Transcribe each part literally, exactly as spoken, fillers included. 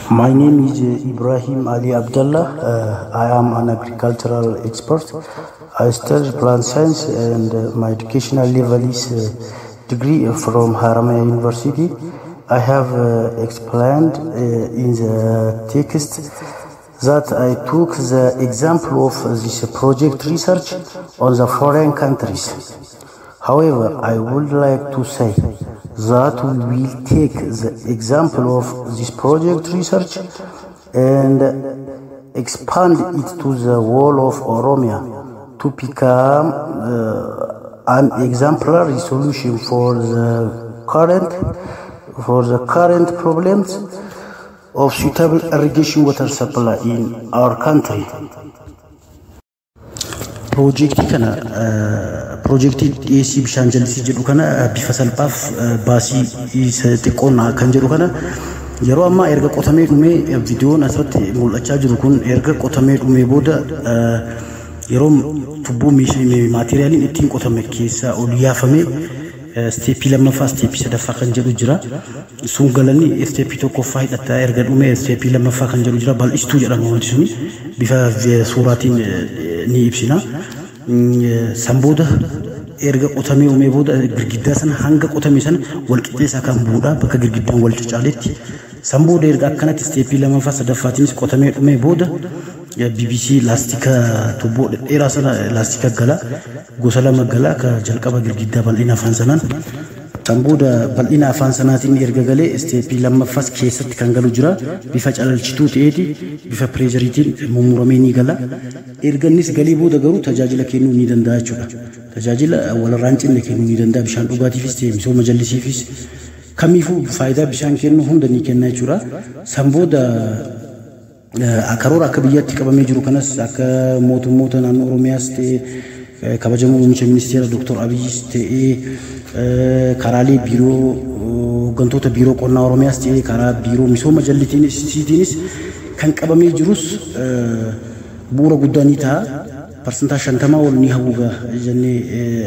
My name is uh, Ibrahim Ali Abdullah. Uh, I am an agricultural expert. I study plant science and uh, my educational level is uh, degree from Haramaya University. I have uh, explained uh, in the text that I took the example of this project research on the foreign countries. However, I would like to say that we will take the example of this project research and expand it to the whole of Oromia to become uh, an exemplary solution for the current for the current problems of suitable irrigation water supply in our country. Project kana project D S bishaan jallisii jedhu kana bifa salphaaf baasii isa xiqqoon kan jedhu kana yeroo amma erga qotamee dhumee viidiyoon asirratti mul'achaa jiru kun erga qotamee dhumee booda yeroo tubboo maatiriyaaliin ittiin qotame keessaa ol yaafamee steepii lammaffaa steepii sadaffaa kan jedhu jira. Sun galanii steepii tokkoffaa hidhataa erga dhumee steepii lammaffaa kan jedhu jira. Bal'istuu jedhama wanti suni bifa suuraatiin ni ibsina. Sambooda erga qotamee uumee booda girgiddaa sana hanga qotame sana wal qixxeessaa kan bu'uudha bakka girgiddaan wal cacaaletti. Sambooda erga akkanatti steepii lammaffaa sadaffaatiinis qotamee dhumee booda B B C laastika tubboo dheeraa sana laastika gala gosa lama gala ka jalqaba girgiddaa bal'ina afaan sanaan sambooda bal'ina afaan sanaatiin erga galee steepii lammaffas keessatti kan galu jira bifa calalchituu ta'eeti bifa pireeshariitiin mummuramee ni gala erga innis galii booda garuu tajaajila kennuu ni danda'a jechuudha. Tajaajila walirraan cinne kennuu ni danda'a bishaan dhugaatiifis ta'e misooma jallisiifis kamiifuu faayidaa bishaan kennu hunda ni kenna jechuudha. Sambooda akaroora akka biyyatti qabamee jiru kanas akka mootummoota naannoo Oromiyaas ta'e kabajamoo muummicha ministeera Dr. Abiyyiis ta'e karaalee biiroo hooggantoota biiroo qonnaa Oromiyaas ta'e karaa biiroo misooma jallisiitiinis kan qabamee jirus bu'uura guddaa ni ta'a. Parsantaa shantamaa ol ni hawwuga jennee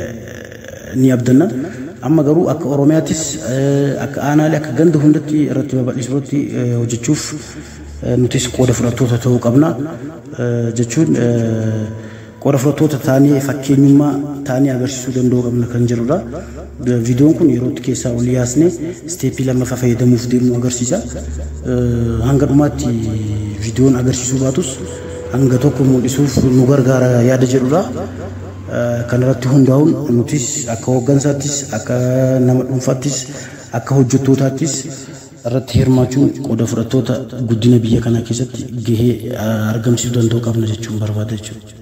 ni abdanna. Amma garuu akka Oromiyaattis akka aanaalee akka ganda hundatti irratti babal'isuutti hojjechuuf nutis qooda fudhattoota ta'uu qabna jechuun qooda fudhattoota taanee fakkeenyummaa taanee agarsiisuu danda'uu qabna kan jedhudha. Viidiyoon kun yeroo keessaa ol yaasne steepii lammaffaa fayyadamuuf deemnu agarsiisa. Hanga dhumaatti viidiyoon agarsiisuu baatus hanga tokko mul'isuuf nu gargaara yaada jedhudha. Kanarratti hundaa'uun nutis akka hooggansaattis akka nama dhuunfaattis akka hojjettootaattis irratti hirmaachuun qooda fudhattoota guddina biyya kanaa keessatti gahee argamsiisuu danda'uu qabna jechuun barbaada jechuudha.